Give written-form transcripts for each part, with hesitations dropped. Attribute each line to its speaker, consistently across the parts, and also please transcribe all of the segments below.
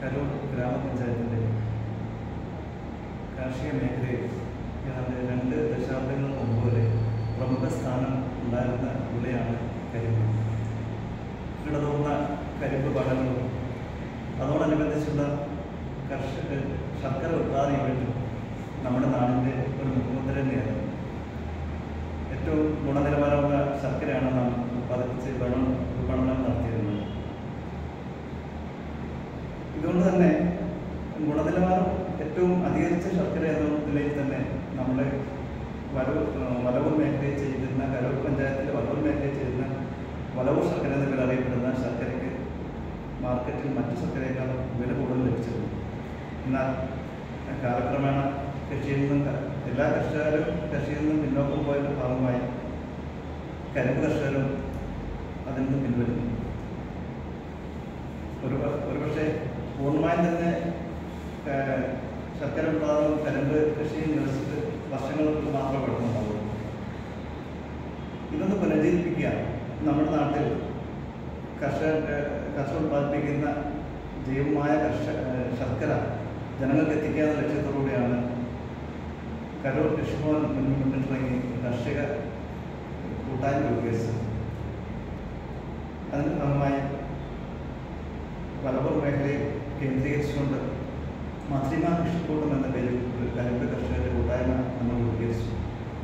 Speaker 1: കരൂർ ഗ്രാമപഞ്ചായത്തിൻ്റെ കാർഷിക മേഖലയിൽ ഏതാണ്ട് 2 ദശാബ്ദങ്ങൾക്ക് മുമ്പ് വരെ പ്രമുഖ സ്ഥാനം ഉണ്ടായിരുന്ന വിളയാണ് കരിമ്പ്. ഇടതൂർന്ന കരിമ്പ് പാടങ്ങളും അതോടനുബന്ധിച്ചുള്ള ശർക്കര ഉത്പാദന യൂണിറ്റും നമ്മുടെ നാടിൻ്റെ ഒരു മുഖമുദ്ര തന്നെയാണ്. ഏറ്റവും ഗുണനിലവാരമുള്ള ശർക്കരയാണ് നാം ഉത്പാദിപ്പിച്ച് വിപണനം നടത്തിയിരുന്നത്. ഇതുകൊണ്ട് തന്നെ ഗുണനിലവാരം ഏറ്റവും അധികരിച്ച ശർക്കര എന്ന നിലയിൽ തന്നെ നമ്മുടെ വലവൂർ മേഖലയിൽ ചെയ്യുന്ന കരൂർ പഞ്ചായത്തിലെ വലവൂർ മേഖലയിൽ ചെയ്യുന്ന വലവൂർ ശർക്കര എന്ന പേര് അറിയപ്പെടുന്ന ശർക്കരയ്ക്ക് മാർക്കറ്റിൽ മറ്റു ശർക്കരയേക്കാൾ വില കൂടുതൽ ലഭിച്ചിരുന്നു. എന്നാൽ കാലക്രമേണ എല്ലാ കർഷകരും കൃഷിയിൽ നിന്നും പിന്നോക്കം പോയതിൻ്റെ ഭാഗമായി കരിമ്പ് കർഷകരും അതിൽ നിന്നും പിൻവലിക്കുന്നു. ഒരുപക്ഷെ പൂർണ്ണമായും തന്നെ ശർക്കര ഉത്പാദനവും കരിമ്പ് കൃഷിയും നിരസിച്ച് വർഷങ്ങൾക്ക് മാത്രമേ കിടക്കുന്നുണ്ടാവുള്ളൂ. ഇതൊന്ന് പുനരുദ്ധരിപ്പിക്കുക. നമ്മുടെ നാട്ടിൽ കർഷകർ ഉത്പാദിപ്പിക്കുന്ന ജൈവമായ ശർക്കര ജനങ്ങൾക്ക് എത്തിക്കുക എന്ന ലക്ഷ്യത്തോടുകൂടിയാണ് കരൂർ കൃഷിഭവൻ മുന്നിട്ടിറങ്ങി കർഷക കൂട്ടായ്മ രൂപീകരിച്ചത്. അതിൻ്റെ ഭാഗമായി വലവൂർ മേഖലയിൽ കേന്ദ്രീകരിച്ചുകൊണ്ട് മധ്യമ കൃഷിക്കൂട്ടം എന്ന പേരിൽ ഒരു കരിമ്പ് കർഷകരുടെ കൂട്ടായ്മ നമ്മൾ രൂപീകരിച്ചു.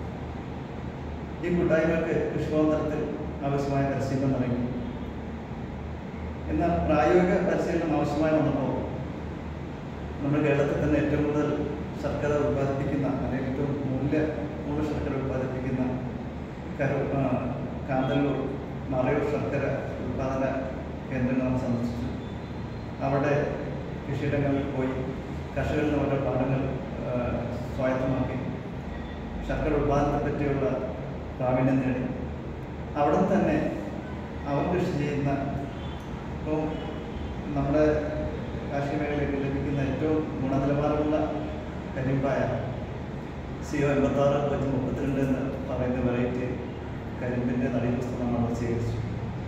Speaker 1: ഈ കൂട്ടായ്മക്ക് കൃഷിഭവൻ തലത്തിൽ ആവശ്യമായ പരിശീലനം നൽകി. എന്നാൽ പ്രായോഗിക പരിശീലനം ആവശ്യമായി വന്നപ്പോൾ നമ്മുടെ കേരളത്തിൽ തന്നെ ഏറ്റവും കൂടുതൽ ശർക്കര ഉത്പാദിപ്പിക്കുന്ന അല്ലെങ്കിൽ ഏറ്റവും മൂല്യ ശർക്കര ഉത്പാദിപ്പിക്കുന്ന കാന്തല്ലൂർ മറയൂർ ശർക്കര ഉത്പാദന കേന്ദ്രങ്ങൾ സന്ദർശിച്ചു. അവിടെ കൃഷിയിടങ്ങളിൽ പോയി കർഷകരിൽ നിന്ന് ഓരോ പാഠങ്ങൾ സ്വായത്തമാക്കി ശർക്കര ഉത്പാദനത്തെ പറ്റിയുള്ള പ്രാവീണ്യം നേടി. അവിടെ തന്നെ അവർ കൃഷി ചെയ്യുന്ന ഇപ്പോൾ നമ്മുടെ കാർഷിക മേഖലയിൽ ലഭിക്കുന്ന ഏറ്റവും ഗുണനിലവാരമുള്ള കരിമ്പായ CO 86-32 എന്ന് പറയുന്ന വെറൈറ്റി കരിമ്പിൻ്റെ നടീപുസ്തകം നമ്മൾ സ്വീകരിച്ചു.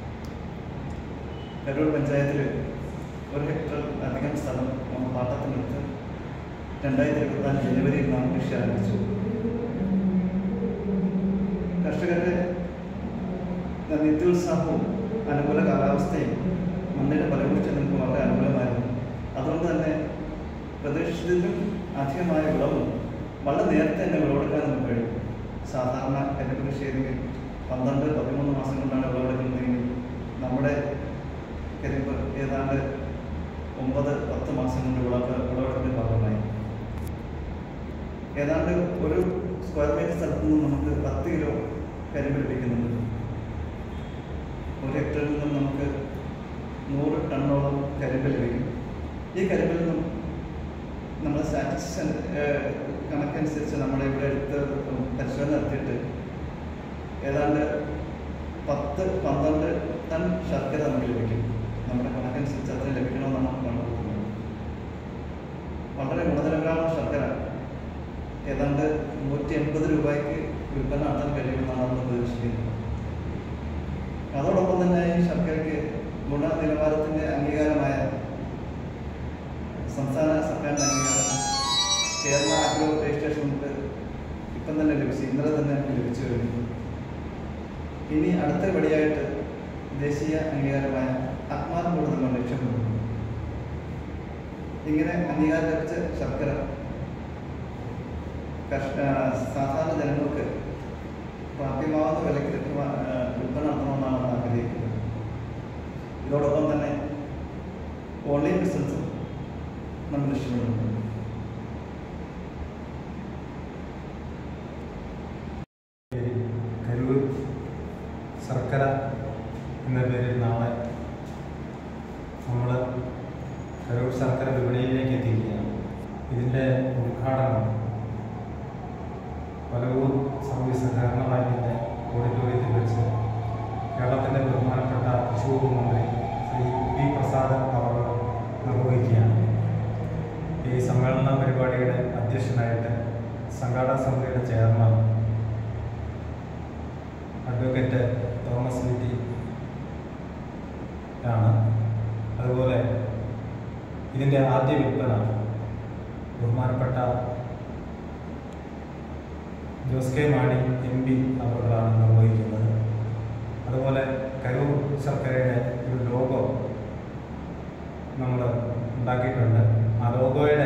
Speaker 1: കരൂർ പഞ്ചായത്തിൽ 1 ഹെക്ടർ അധികം സ്ഥലം നമ്മൾ പാട്ടത്തിനെടുത്ത് 2024 ജനുവരിയിൽ നാം കൃഷി ആരംഭിച്ചു. കർഷകരുടെ നിത്യോത്സാഹവും അനുകൂല കാലാവസ്ഥയും മണ്ണിൻ്റെ ഫലപുഷ്ടി നമുക്ക് വളരെ അനുകൂലമായിരുന്നു. അതുകൊണ്ട് തന്നെ പ്രതീക്ഷിച്ചതിലും അധികമായ വിളവും വളരെ നേരത്തെ തന്നെ വിളവെടുക്കാൻ നമുക്ക് കഴിയും. സാധാരണ കരിമ്പ് കൃഷി ചെയ്തെങ്കിൽ 12-13 മാസം കൊണ്ടാണ് വിളവെടുക്കുന്നതെങ്കിൽ നമ്മുടെ കരിമ്പ് ഏതാണ്ട് 9-10 മാസം കൊണ്ട് വിളവെടുപ്പിൻ്റെ ഭാഗമായി. ഏതാണ്ട് ഒരു സ്ക്വയർ മീറ്റർ സ്ഥലത്ത് നിന്നും നമുക്ക് 10 കിലോ കരിമ്പ് ലഭിക്കുന്നുണ്ട്. 1 ഹെക്ടറിൽ നിന്നും നമുക്ക് 100 ടണ്ണോളം കരിമ്പ് ലഭിക്കും. ഈ കരിമ്പിൽ നിന്നും നമ്മുടെ സ്റ്റാറ്റിസ്റ്റിക്സ് കണക്കനുസരിച്ച് നമ്മുടെ ഇവിടെ എടുത്ത് പരിശോധന നടത്തിയിട്ട് ഏതാണ്ട് 10-12 ടൺ ശർക്കര നമുക്ക് ലഭിക്കും. നമ്മുടെ കണക്കനുസരിച്ച് അത്രയും ലഭിക്കണമെന്നാണ് നമുക്ക് കണ്ടെത്തുന്നത്. വളരെ ഗുണനിലവാരമുള്ള ശർക്കര ഏതാണ്ട് 180 രൂപയ്ക്ക് വിൽപ്പന നടത്താൻ കഴിയുമെന്നാണ് നമ്മൾ പ്രതീക്ഷിക്കുന്നത്. അതോടൊപ്പം തന്നെ ഈ ശർക്കരയ്ക്ക് ഗുണനിലവാരത്തിൻ്റെ അംഗീകാരമായ സംസ്ഥാന സർക്കാരിൻ്റെ അംഗീകാരം കേരള അഗ്രോ രജിസ്ട്രേഷൻ നമുക്ക് ഇപ്പം തന്നെ ലഭിച്ചു. ഇന്നലെ തന്നെ നമുക്ക് ലഭിച്ചു കഴിഞ്ഞു. ഇനി അടുത്ത പടിയായിട്ട് ദേശീയ അംഗീകാരമായ അക്മാർ ബോർഡ് നമ്മൾ ലക്ഷ്യമിടുന്നു. ഇങ്ങനെ അംഗീകാരം ലഭിച്ച ശർക്കര സാധാരണ ജനങ്ങൾക്ക് പ്രാപ്യമാവുന്ന വിലയ്ക്ക് വിൽപ്പന നടത്തണമെന്നാണ് നമ്മൾ ആഗ്രഹിക്കുന്നത്. ഇതോടൊപ്പം തന്നെ ഓൺലൈൻ ബിസിനസ്സും നമ്മൾ ലക്ഷ്യമിടുന്നു.
Speaker 2: കരൂർ ശർക്കര എന്ന പേരിൽ നാളെ നമ്മൾ കരൂർ ശർക്കര വിപണിയിലേക്ക് എത്തിക്കുകയാണ്. ഇതിൻ്റെ ഉദ്ഘാടനം വലവൂർ സർവീസ് സഹകരണ ബാങ്കിൻ്റെ ഓഡിറ്റോറിയത്തിൽ വെച്ച് കേരളത്തിൻ്റെ ബഹുമാനപ്പെട്ട കൃഷി വകുപ്പ് മന്ത്രി ശ്രീ പി പ്രസാദ് അവർ നിർവഹിക്കുകയാണ്. ഈ സമ്മേളന പരിപാടിയുടെ അധ്യക്ഷനായിട്ട് സംഘാടക സമിതിയുടെ ചെയർമാൻ അഡ്വക്കേറ്റ് തോമസ് വിറ്റി ആണ്. അതുപോലെ ഇതിൻ്റെ ആദ്യ വിൽപ്പന ബഹുമാനപ്പെട്ട ജോസ് കെ മാണി MP അവர்களാണ് നിർവഹിക്കുന്നത്. അതുപോലെ കരൂർ ശർക്കരയുടെ ഒരു ലോഗോ നമ്മൾ ഉണ്ടാക്കിയിട്ടുണ്ട്. ആ ലോഗോയുടെ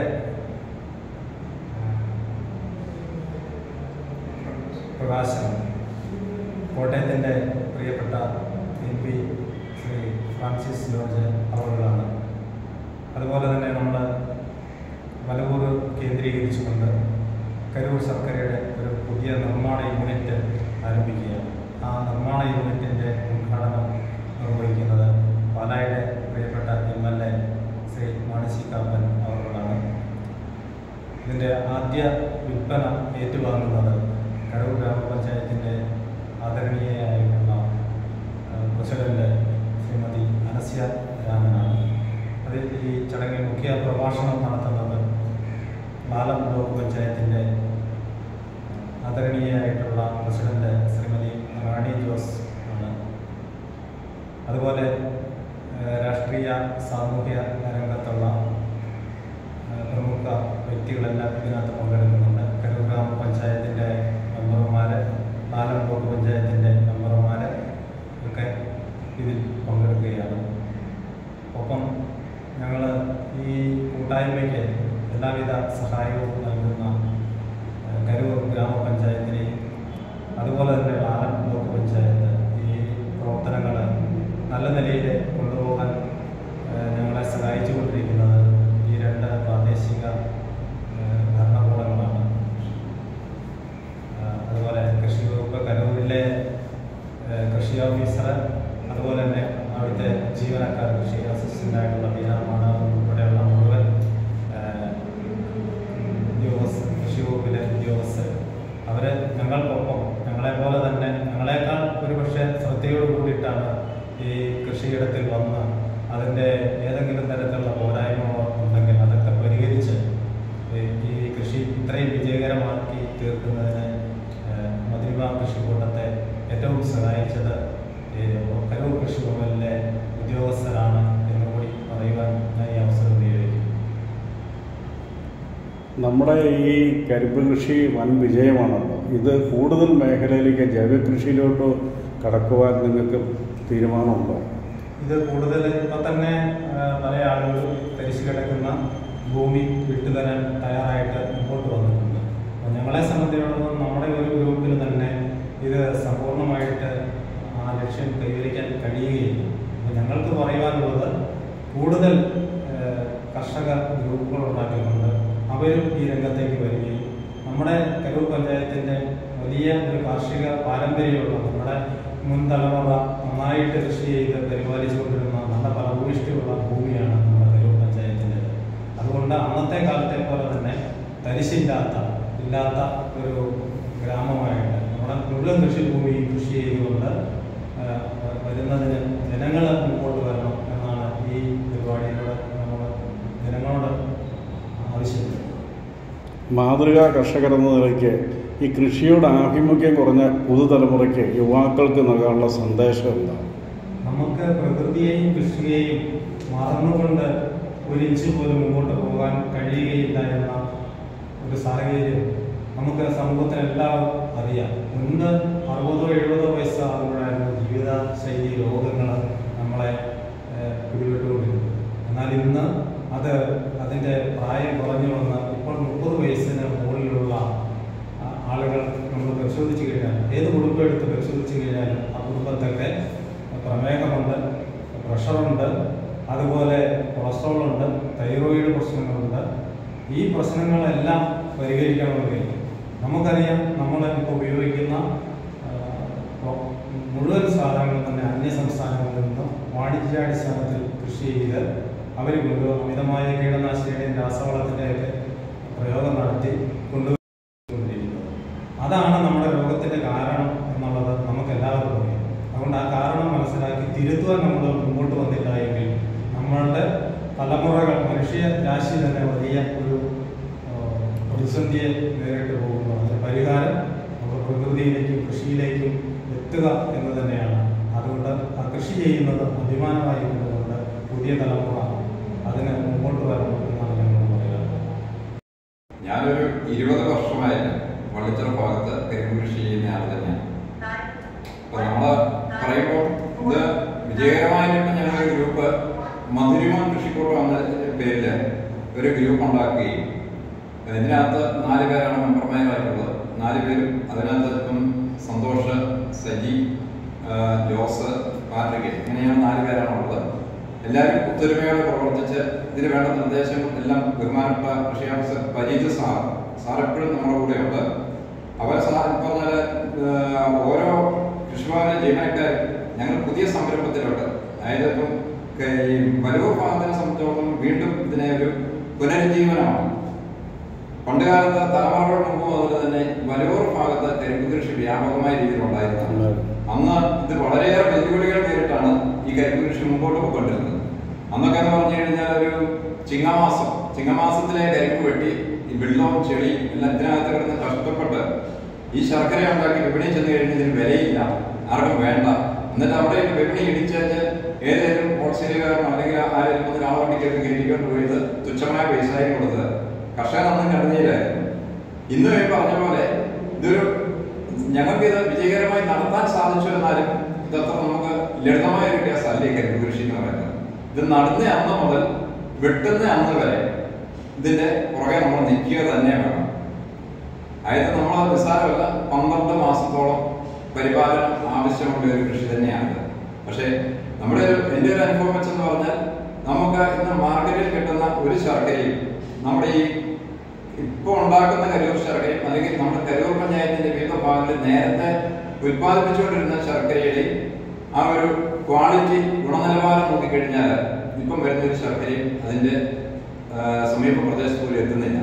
Speaker 2: പ്രകാശനം കോട്ടയത്തിൻ്റെ പ്രിയപ്പെട്ട MP ശ്രീ ഫ്രാൻസിസ് ജോർജ് അവர்களാണ്. അതുപോലെ തന്നെ നമ്മൾ വലവൂർ കേന്ദ്രീകരിച്ചുകൊണ്ട് കരൂർ ശർക്കരയുടെ ഒരു പുതിയ നിർമ്മാണ യൂണിറ്റ് ആരംഭിക്കുകയാണ്. ആ നിർമ്മാണ യൂണിറ്റിൻ്റെ ഉദ്ഘാടനം നിർവഹിക്കുന്നത് പാലായുടെ പ്രിയപ്പെട്ട MLA ശ്രീ മാണി കാപ്പൻ അവர்களാണ്. ഇതിൻ്റെ ആദ്യ വിൽപ്പന ഏറ്റുവാങ്ങുന്നത് കരൂർ ഗ്രാമപഞ്ചായത്തിൻ്റെ ആദരണീയയായിട്ടുള്ള പ്രസിഡന്റ് ശ്രീമതി അനസ്യ രാമനാണ്. അത് ഈ ചടങ്ങിൽ മുഖ്യ പ്രഭാഷണം നടത്തുന്നത് പാലം ബ്ലോക്ക് പഞ്ചായത്തിൻ്റെ ആദരണീയയായിട്ടുള്ള പ്രസിഡന്റ് ശ്രീമതി റാണി ജോസ് ആണ്. അതുപോലെ രാഷ്ട്രീയ സാമൂഹ്യ രംഗത്തുള്ള പ്രമുഖ വ്യക്തികളെല്ലാം ഇതിനകത്ത് പങ്കെടുക്കുന്നുണ്ട്. കരൂർ ഗ്രാമപഞ്ചായത്തിൻ്റെ മെമ്പർമാർ, പാലം ബ്ലോക്ക് പഞ്ചായത്തിൻ്റെ മെമ്പർമാർ ഒക്കെ ഇതിൽ പങ്കെടുക്കുകയാണ്. ഒപ്പം ഞങ്ങൾ ഈ കൂട്ടായ്മയ്ക്ക് എല്ലാവിധ സഹായവും നൽകുന്ന കരൂർ ഗ്രാമപഞ്ചായത്തിനെയും അതുപോലെ തന്നെ പാലം ബ്ലോക്ക് പഞ്ചായത്ത് ഈ പ്രവർത്തനങ്ങൾ നല്ല നിലയിൽ കൊണ്ടുപോകാൻ ഞങ്ങളെ സഹായിച്ചുകൊണ്ടിരിക്കുന്നത് ഈ രണ്ട് പ്രാദേശിക ഭരണകൂടങ്ങളാണ്. അതുപോലെ കൃഷി വകുപ്പ് കരൂരിലെ കൃഷി ഓഫീസർ, അതുപോലെ തന്നെ അവിടുത്തെ ജീവനക്കാർ, കൃഷി അസിസ്റ്റൻ്റായിട്ടുള്ള ബീനാമാണ് ഉൾപ്പെടെയുള്ള മുഴുവൻ കൃഷി വകുപ്പിലെ ഉദ്യോഗസ്ഥർ, അവർ ഞങ്ങൾക്കൊപ്പം ഞങ്ങളെപ്പോലെ തന്നെ ഞങ്ങളെക്കാൾ ഒരുപക്ഷെ ശ്രദ്ധയോട് കൂടിയിട്ടാണ് ഈ കൃഷിയിടത്തിൽ വന്ന് അതിൻ്റെ ഏതെങ്കിലും തരത്തിലുള്ള പോരായ്മകളോ ഉണ്ടെങ്കിൽ അതൊക്കെ പരിഹരിച്ച് ഈ കൃഷി ഇത്രയും വിജയകരമാക്കി തീർക്കുന്നതിന് മധുരിമ കൃഷിക്കൂട്ടത്തെ ഏറ്റവും സഹായിച്ചത് കരൂർ കൃഷി ഭവനിലെ ഉദ്യോഗസ്ഥരാണ് എന്നുകൂടി പറയുവാൻ ഞാൻ ഈ അവസരം ഉപയോഗിക്കും.
Speaker 3: നമ്മുടെ ഈ കരിമ്പ് കൃഷി വൻ വിജയമാണല്ലോ. ഇത് കൂടുതൽ മേഖലയിലേക്ക് ജൈവ കൃഷിയിലോട്ട് കടക്കുവാൻ നിങ്ങൾക്ക് തീരുമാനമുണ്ടോ?
Speaker 2: ഇത് കൂടുതൽ ഇപ്പം തന്നെ പല ആളുകളും തരിശു കിടക്കുന്ന ഭൂമി വിട്ടുതരാൻ തയ്യാറായിട്ട് മുമ്പോട്ട് വന്നിട്ടുണ്ട്. അപ്പോൾ ഞങ്ങളെ സംബന്ധിച്ചിടത്തോളം നമ്മുടെ ഒരു ഗ്രൂപ്പിൽ തന്നെ ഇത് സമ്പൂർണ്ണമായിട്ട് ആ ലക്ഷ്യം കൈവരിക്കാൻ കഴിയുകയില്ല. അപ്പോൾ ഞങ്ങൾക്ക് പറയുവാനുള്ളത് കൂടുതൽ കർഷക ഗ്രൂപ്പുകൾ ഉണ്ടാക്കിയിട്ടുണ്ട്. അവരും ഈ രംഗത്തേക്ക് വരികയും നമ്മുടെ കരൂർ പഞ്ചായത്തിൻ്റെ വലിയ ഒരു കാർഷിക പാരമ്പര്യമുള്ള നമ്മുടെ മുൻ തലമുറ നന്നായിട്ട് കൃഷി ചെയ്ത് പരിപാലിച്ചുകൊണ്ടിരുന്ന നല്ല ഫലഭൂയിഷ്ടിയുള്ള ഭൂമിയാണ് നമ്മുടെ കരൂർ പഞ്ചായത്തിൻ്റെത്. അതുകൊണ്ട് അന്നത്തെ കാലത്തെ പോലെ തന്നെ തരിശില്ലാത്ത ഒരു ഗ്രാമമായിട്ട് നമ്മുടെ മുഴുവൻ കൃഷിഭൂമി കൃഷി ചെയ്തുകൊണ്ട് വരുന്നതിന് ജനങ്ങൾ മുമ്പോട്ട് വരണം എന്നാണ് ഈ പരിപാടിയിലൂടെ നമ്മൾ ജനങ്ങളോട് ആവശ്യപ്പെടുന്നത്.
Speaker 3: മാതൃകാ കർഷകർ എന്ന നിലയ്ക്ക് ഈ കൃഷിയോട് ആഭിമുഖ്യം കുറഞ്ഞ പുതുതലമുറയ്ക്ക് യുവാക്കൾക്ക് നൽകാനുള്ള സന്ദേശം എന്താണ്?
Speaker 2: നമുക്ക് പ്രകൃതിയെയും കൃഷിയെയും മറന്നുകൊണ്ട് ഒരു ഇഞ്ച് പോലും മുമ്പോട്ട് പോകാൻ കഴിയുകയില്ല എന്ന ഒരു സാഹചര്യം നമുക്ക് സമൂഹത്തിനെല്ലാം അറിയാം. മുൻപ് 60-70 വയസ്സാകുമ്പോഴായിരുന്നു ജീവിതശൈലി രോഗങ്ങൾ നമ്മളെ പിടിപെട്ടുകൊണ്ടിരുന്നത്. എന്നാൽ ഇന്ന് അതിൻ്റെ പ്രായം കുറഞ്ഞു വന്ന് ഇപ്പോൾ 30 വയസ്സിന് മുകളിലുള്ള ആളുകൾ നമ്മൾ പരിശോധിച്ച് കഴിഞ്ഞാൽ, ഏത് കുടുംബം എടുത്ത് പരിശോധിച്ച് കഴിഞ്ഞാലും ആ കുടുംബത്തൊക്കെ പ്രമേഹമുണ്ട്, പ്രഷറുണ്ട്, അതുപോലെ കൊളസ്ട്രോളുണ്ട്, തൈറോയിഡ് പ്രശ്നങ്ങളുണ്ട്. ഈ പ്രശ്നങ്ങളെല്ലാം പരിഹരിക്കണമെങ്കിൽ നമുക്കറിയാം, നമ്മൾ ഇപ്പോൾ ഉപയോഗിക്കുന്ന മുഴുവൻ സാധനങ്ങളും തന്നെ അന്യ സംസ്ഥാനങ്ങളിൽ നിന്നും വാണിജ്യാടിസ്ഥാനത്തിൽ കൃഷി ചെയ്ത് അവർ അമിതമായ കീടനാശിനിയുടെയും രാസവളത്തിൻ്റെയൊക്കെ പ്രയോഗം നടത്തി കൊണ്ടുവരുന്നത്. അതാണ് നമ്മുടെ രോഗത്തിൻ്റെ കാരണം എന്നുള്ളത് നമുക്കെല്ലാവർക്കും അറിയാം. അതുകൊണ്ട് ആ കാരണം മനസ്സിലാക്കി തിരുത്തുവാൻ നമ്മൾ മുമ്പോട്ട് വന്നില്ല എങ്കിൽ നമ്മളുടെ തലമുറകൾ, മനുഷ്യ രാശി തന്നെ വലിയ ഒരു പ്രതിസന്ധിയെ നേരിട്ട് പോകുന്നു. അതിന് പരിഹാരം നമ്മൾ പ്രകൃതിയിലേക്കും കൃഷിയിലേക്കും എത്തുക എന്ന് തന്നെയാണ്. അതുകൊണ്ട് ആ കൃഷി ചെയ്യുന്നത് അഭിമാനമായി കൊണ്ടുകൊണ്ട് പുതിയ തലമുറ അതിന് മുമ്പോട്ട് വരണം എന്നാണ് ഞങ്ങൾ പറയുന്നത്.
Speaker 4: ഞാനൊരു 20 വർഷമായിട്ട് വള്ളിച്ചിറ ഭാഗത്ത് കരിമ്പ് കൃഷി ചെയ്യുന്ന ആൾ തന്നെയാണ്. അപ്പൊ നമ്മള് പറയുമ്പോൾ ഇത് വിജയകരമായിട്ട് ഞങ്ങളൊരു ഗ്രൂപ്പ് മധുരിമ കൃഷിക്കൂട്ടം എന്ന പേരില് ഒരു ഗ്രൂപ്പ് ഉണ്ടാക്കുകയും ഇതിനകത്ത് 4 പേരാണ് മെമ്പർമാരായിട്ടുള്ളത്. 4 പേരും അതിനകത്ത് ഇപ്പം സന്തോഷ്, സജി, ജോസ്, പാട്രിക്, ഇങ്ങനെയാണ് 4 പേരാണുള്ളത്. എല്ലാവരും ഒത്തൊരുമയോടെ പ്രവർത്തിച്ച് ഇതിന് വേണ്ട നിർദ്ദേശങ്ങൾ എല്ലാം ബഹുമാനപ്പെട്ട കൃഷി ഓഫീസർ പരീത് സാർ എപ്പോഴും നമ്മുടെ കൂടെയുണ്ട്. അവർ പറഞ്ഞാൽ ഓരോ കൃഷിഭവന ജീവനക്കാരും ഞങ്ങൾ പുതിയ സംരംഭത്തിലോട്ട്, അതായത് ഇപ്പം ഈ വരൂർ ഭാഗത്തിനെ സംബന്ധിച്ചിടത്തോളം വീണ്ടും ഇതിനെ ഒരു പുനരുജ്ജീവനമാണ്. പണ്ട് കാലത്ത് തലമുറകൾ മുമ്പ് മുതൽ തന്നെ വരൂർ ഭാഗത്ത് കരിമ്പ് കൃഷി വ്യാപകമായ രീതിയിലുണ്ടായിരുന്നു. അന്ന് ഇത് വളരെയേറെ വെല്ലുവിളികൾ നേരിട്ടാണ് ഈ കരിമ്പ് കൃഷി മുമ്പോട്ട് പോയിക്കൊണ്ടിരുന്നത്. അന്നൊക്കെ എന്ന് പറഞ്ഞു കഴിഞ്ഞാൽ ഒരു ചിങ്ങമാസത്തിലെ കരിമ്പ് വെട്ടി ഈ വെള്ളവും ചെളിയും എല്ലാം ഇതിനകത്ത് കിടന്ന് കഷ്ടപ്പെട്ട് ഈ ശർക്കര ഉണ്ടാക്കി വിപണി ചെന്ന് കഴിഞ്ഞാൽ ഇതിന് വിലയില്ല, ആർക്കും വേണ്ട. എന്നിട്ട് അവിടെ വിപണി ഇടിച്ചാല് ഏതെങ്കിലും ഹോൾസെയിലുകാരനോ അല്ലെങ്കിൽ ആരെങ്കിലും ഒന്ന് കാളവണ്ടിക്കൊക്കെ കയറ്റിക്കൊണ്ട് പോയത് തുച്ഛമായ പൈസയായി കൊടുത്തത് കർഷകൻ അന്നും കണ്ണുനീരായിരുന്നു. ഇന്ന് ഈ പറഞ്ഞ പോലെ ഇതൊരു ഞങ്ങൾക്ക് ഇത് വിജയകരമായി നടത്താൻ സാധിച്ചു എന്നാലും ഇതത്ര നമുക്ക് ലളിതമായ ഒരു കേസല്ലേ കരിമ്പ് കൃഷി എന്ന് പറയുന്നത്. ഇത് നടുന്ന അന്ന് മുതൽ വെട്ടുന്ന അന്ന് വരെ ഇതിന്റെ പുറകെ നമ്മൾ നിൽക്കുക തന്നെ വേണം. അതായത് നമ്മൾ നിസ്സാരമല്ല, 12 മാസത്തോളം പരിപാലനം ആവശ്യമുള്ള ഒരു കൃഷി തന്നെയാണ്. പക്ഷെ എൻ്റെ ഒരു അനുഭവം വെച്ചെന്ന് പറഞ്ഞാൽ നമുക്ക് ഇന്ന് മാർക്കറ്റിൽ കിട്ടുന്ന ഒരു ശർക്കരയും നമ്മുടെ ഈ ഇപ്പോൾ ഉണ്ടാക്കുന്ന കരൂർ ശർക്കരയും അല്ലെങ്കിൽ നമ്മുടെ കരൂർ പഞ്ചായത്തിന്റെ വിവിധ ഭാഗങ്ങളിൽ നേരത്തെ ഉത്പാദിപ്പിച്ചുകൊണ്ടിരുന്ന ശർക്കരയുടെ ആ ഒരു ക്വാളിറ്റി, ഗുണനിലവാരം നോക്കിക്കഴിഞ്ഞാൽ ഇപ്പം വരുന്ന ഒരു ശർക്കരയും അതിന്റെ സമീപ പ്രദേശത്ത് പോലും എത്തുന്നില്ല.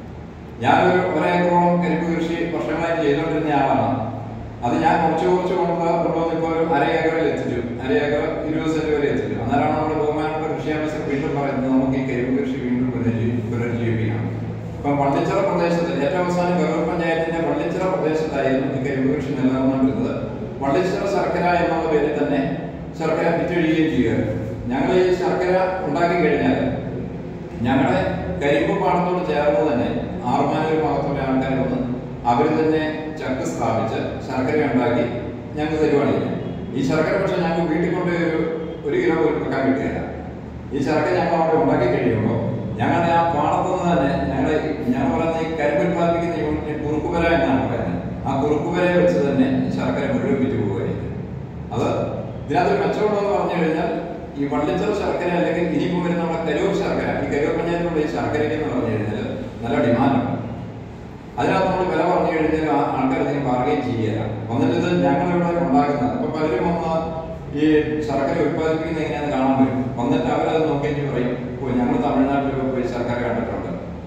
Speaker 4: ഞാനൊരു 1 ഏക്കറോളം കരിമ്പ് കൃഷി വർഷങ്ങളായിട്ട് ചെയ്തുകൊണ്ടിരുന്ന ആളാണ്. അത് ഞാൻ കുറച്ച് കൊണ്ടുവന്ന് ഇപ്പോൾ ഒരു 1/2 ഏക്കറിൽ എത്തിച്ചു, 1/2 ഏക്കർ 20 സെന്റ് വരെ എത്തിച്ചു. അന്നേരമാണ് നമ്മുടെ ബഹുമാനപ്പെട്ട കൃഷി ഓഫീസർ വീണ്ടും പറയുന്നത് നമുക്ക് ഈ കരിമ്പ് കൃഷി വീണ്ടും പുനരുജ്ജീവിപ്പിക്കണം. ഇപ്പം വള്ളിച്ചിറ പ്രദേശത്ത് ഏറ്റവും അവസാനം കരൂർ പഞ്ചായത്തിന്റെ വള്ളിച്ചിറ പ്രദേശത്തായിരുന്നു ഈ കരിമ്പ് കൃഷി നിലനിർന്നുകൊണ്ടിരുന്നത്. വള്ളിച്ചിറ ശർക്കര എന്നുള്ള പേരിൽ തന്നെ ശർക്കര വിറ്റൊഴിയുകയും ചെയ്യുകയായിരുന്നു. ഞങ്ങൾ ഈ ശർക്കര ഉണ്ടാക്കി കഴിഞ്ഞാൽ ഞങ്ങളുടെ കരിമ്പ് പാടത്തോട് ചേർന്ന് തന്നെ ആറുമാനൂർ ഭാഗത്തുള്ള ആൾക്കാർ വന്ന് അവർ തന്നെ ചക്ക് സ്ഥാപിച്ച് ശർക്കര ഉണ്ടാക്കി ഞങ്ങൾക്ക് തരുവാണില്ല. ഈ ശർക്കര പക്ഷെ ഞങ്ങൾക്ക് വീട്ടിൽ കൊണ്ട് 1 കിലോ പോലും വെക്കാൻ കിട്ടുകയില്ല. ഈ ശർക്കര ഞങ്ങൾ അവിടെ ഉണ്ടാക്കി കഴിയുമ്പോൾ ഞങ്ങളുടെ ആ പാടത്തുനിന്ന് തന്നെ ഞാൻ പറയുന്ന ഈ കരിമ്പ് ഉത്പാദിപ്പിക്കുന്ന യൂണിറ്റ് കുറുക്കുവര എന്നാണ് പറയുന്നത്. ആ കുറുക്കുവരയെ വെച്ച് തന്നെ ശർക്കര മുഴുവൻ വിറ്റ് പോവുകയായിരുന്നു. അത് ഇതിനകത്തൊരു മെച്ചമുണ്ടെന്ന് പറഞ്ഞു കഴിഞ്ഞാൽ ഈ വള്ളിച്ചിറ ശർക്കര അല്ലെങ്കിൽ ഇനിയിപ്പോൾ വരുന്ന നമ്മുടെ കരൂർ ശർക്കര, ഈ കരൂർ പഞ്ചായത്തിലുള്ള ഈ ശർക്കരയ്ക്ക് എന്ന് പറഞ്ഞു കഴിഞ്ഞാൽ നല്ല ഡിമാൻഡുണ്ട്. അതിനകത്ത് നമ്മൾ വില പറഞ്ഞു കഴിഞ്ഞാൽ ആൾക്കാർ ഇതിന് ബാർഗെയിൻ ചെയ്യുകയില്ല. വന്നിട്ട് ഇത് ഞങ്ങളിവിടെ ഉണ്ടാക്കുന്നത് ഇപ്പൊ പലരും വന്ന് ഈ ശർക്കര ഉത്പാദിപ്പിക്കുന്ന എങ്ങനെയാണെന്ന് കാണാൻ വരും. വന്നിട്ട് അവരത് നോക്കിയിട്ട് പറയും, ഞങ്ങൾ തമിഴ്നാട്ടിലൊക്കെ പോയി ശർക്കര കണ്ടിട്ടുണ്ട്.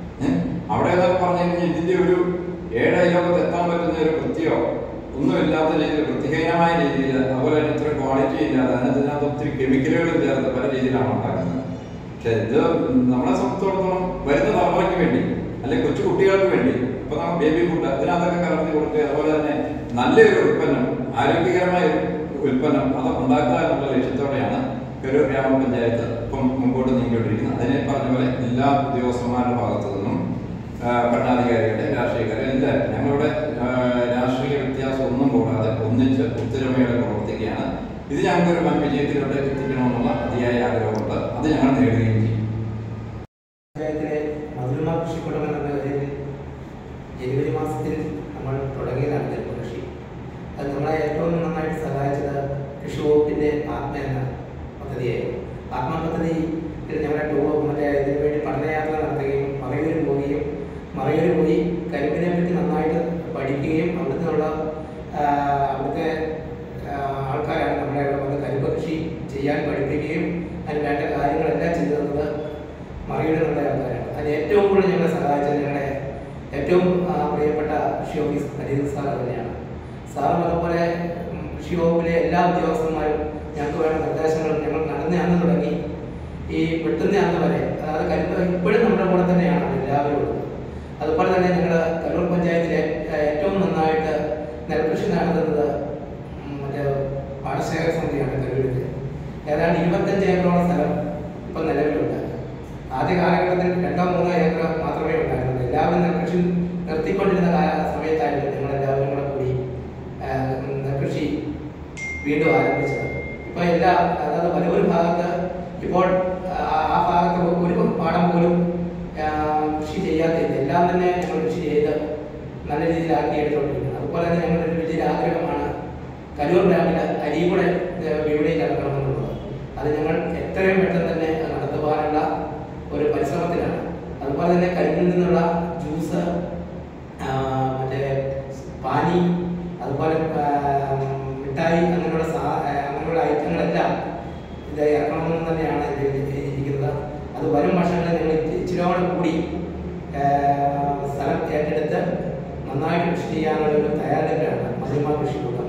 Speaker 4: അവിടെ ഏതൊക്കെ പറഞ്ഞു കഴിഞ്ഞാൽ ഇതിന്റെ ഒരു 7 അയലോകത്ത് എത്താൻ പറ്റുന്ന ഒരു വൃത്തിയോ ഒന്നും ഇല്ലാത്ത രീതിയിൽ, വൃത്തിഹീനമായ രീതിയിൽ, അതുപോലെ തന്നെ ഇത്ര ക്വാളിറ്റി ഇല്ലാതെ അതിനകത്ത് ഒത്തിരി കെമിക്കലുകളും ചേർത്ത് പല രീതിയിലാണ് ഉണ്ടാക്കുന്നത്. പക്ഷെ ഇത് നമ്മളെ സംബന്ധിച്ചിടത്തോളം വരുന്ന തലമുറയ്ക്ക് വേണ്ടി അല്ലെങ്കിൽ കൊച്ചു കുട്ടികൾക്ക് വേണ്ടി ഇപ്പൊ നമ്മൾ ബേബി ഫുഡ് അതിനകത്തൊക്കെ കലർത്തി കൊടുക്കുക, അതുപോലെ തന്നെ നല്ലൊരു ഉൽപ്പന്നം, ആരോഗ്യകരമായ ഉൽപ്പന്നം അത് ഉണ്ടാക്കുക എന്നുള്ള ലക്ഷ്യത്തോടെയാണ് കരൂർ ഗ്രാമപഞ്ചായത്ത് ഇപ്പം മുമ്പോട്ട് നീങ്ങിക്കൊണ്ടിരിക്കുന്നത്. അതിനെ പറഞ്ഞ പോലെ എല്ലാ ഉദ്യോഗസ്ഥന്മാരുടെ ഭാഗത്തു നിന്നും ഭരണാധികാരികളുടെ, രാഷ്ട്രീയക്കാരെ എല്ലാവരും ഞങ്ങളുടെ രാഷ്ട്രീയ വ്യത്യാസം ഒന്നും കൂടാതെ ഒന്നിച്ച് ഒത്തൊരുമയോടെ പ്രവർത്തിക്കുകയാണ്. ഇത് ഞങ്ങൾക്കൊരു വൻ വിജയത്തിലോട്ട് എത്തിക്കണമെന്നുള്ള അതിയായ ആഗ്രഹമുണ്ട്. അത് ഞങ്ങൾ നേടുകയും ചെയ്യും.
Speaker 5: പഞ്ചായത്തിലെ മധുരമ കൃഷിക്കൂട്ടം എന്ന പേരിൽ ജനുവരി മാസത്തിൽ നമ്മൾ തുടങ്ങിയതാണ് കരിമ്പ് കൃഷി. അത് നമ്മളെ ഏറ്റവും നന്നായിട്ട് സഹായിച്ചത് കൃഷി വകുപ്പിന്റെ ആത്മ എന്ന പദ്ധതിയായിരുന്നു. ആത്മ പദ്ധതിയിൽ ഞങ്ങളുടെ ഇതിനു വേണ്ടി പഠനയാത്ര നടത്തുകയും മറയൂരിൽ പോയി കരിമ്പിനെ പറ്റി നന്നായിട്ട് പഠിക്കുകയും അവിടുത്തെ ആൾക്കാരാണ് നമ്മളെ ഇവിടെ വന്ന് കരിമ്പ് കൃഷി ചെയ്യാൻ പഠിപ്പിക്കുകയും അതിന് വേണ്ട കാര്യങ്ങളെല്ലാം ചെയ്തു തന്നത് മറയൂരിലുള്ള ആൾക്കാരാണ്. അതിന് ഏറ്റവും കൂടുതൽ ഞങ്ങളെ സഹായിച്ചത് ഞങ്ങളുടെ ഏറ്റവും പ്രിയപ്പെട്ട കൃഷി ഓഫീസർ പരീത് സാർ തന്നെയാണ്. സാറും അതുപോലെ കൃഷി വകുപ്പിലെ എല്ലാ ഉദ്യോഗസ്ഥന്മാരും ഞങ്ങൾക്ക് വേണ്ട നിർദ്ദേശങ്ങളും ഞങ്ങൾ നടന്ന അന്ന് തുടങ്ങി ഈ വെട്ടുന്ന അന്ന് വരെ, അതായത് കരിമ്പ് ഇപ്പോഴും നമ്മുടെ കൂടെ തന്നെയാണ് എല്ലാവരും ഉള്ളത്. അതുപോലെ തന്നെ ഞങ്ങളുടെ കരൂർ പഞ്ചായത്തിലെ ഏറ്റവും നന്നായിട്ട് നെൽകൃഷി നടത്തുന്നത് മറ്റേ പാടശേഖര സമിതിയാണ് കരൂരിൽ. ഏതാണ്ട് 25 ഏക്കറോളം സ്ഥലം ഇപ്പം നിലവിലുണ്ട്. ആദ്യ കാലഘട്ടത്തിൽ 2-3 ഏക്കർ മാത്രമേ ഉണ്ടായിരുന്നുള്ളൂ. എല്ലാവരും നെൽകൃഷി നിർത്തിക്കൊണ്ടിരുന്ന സമയത്തായിരുന്നു ഞങ്ങളെല്ലാവരും കൂടെ കൂടി നെൽകൃഷി വീണ്ടും ആരംഭിച്ചത്. ഇപ്പോൾ അതായത് വലിയൊരു ഭാഗത്ത് ഇപ്പോൾ ആ ഭാഗത്ത് ഒരു പാടം പോലും കൃഷി ചെയ്യാത്തില്ല. എല്ലാം തന്നെ ഞങ്ങൾ കൃഷി ചെയ്ത് നല്ല രീതിയിലാക്കി എടുത്തുകൊണ്ടിരിക്കുന്നത്. അതുപോലെ തന്നെ ഞങ്ങളുടെ ഒരു വലിയൊരു ആഗ്രഹമാണ് കലൂർ ഡാമിൽ അരി കൂടെ വിപണിയിൽ ഇറക്കണമെന്നുള്ളത്. അത് ഞങ്ങൾ എത്രയും പെട്ടെന്ന് തന്നെ നടത്തുവാനുള്ള ഒരു പരിശ്രമത്തിലാണ്. അതുപോലെ തന്നെ കരിമ്പിൽ നിന്നുള്ള ജ്യൂസ്, മറ്റേ പാനി, അതുപോലെ മിഠായി, അങ്ങനെയുള്ള ഐറ്റങ്ങളെല്ലാം ഇത് ഇറക്കണമെന്ന് തന്നെയാണ് ഇരിക്കുന്നത്. അത് വരും വർഷങ്ങളിൽ ഞങ്ങൾ ഇച്ചിരിയോടെ കൂടി സ്ഥലം ഏറ്റെടുത്ത് നന്നായിട്ട് കൃഷി ചെയ്യാനുള്ള ഒരു തയ്യാറെടുപ്പിലാണ് മധുരമ കൃഷിക്കുള്ള.